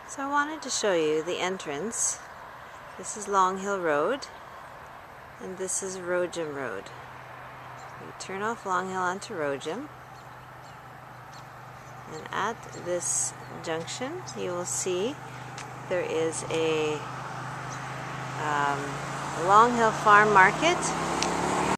So I wanted to show you the entrance. This is Long Hill Road, and this is Rogem Road. You turn off Long Hill onto Rogem, and at this junction you will see there is a Long Hill Farm Market